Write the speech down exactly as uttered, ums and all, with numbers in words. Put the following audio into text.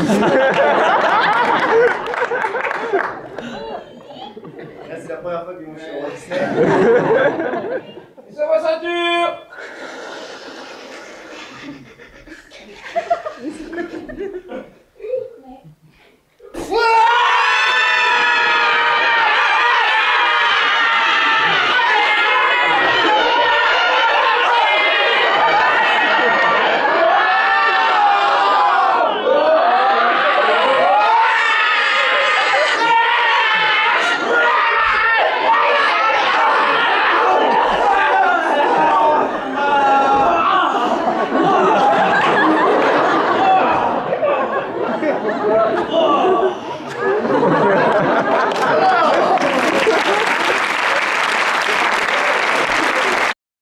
c'est la première fois que je suis relaxé. Et ça va ceinture.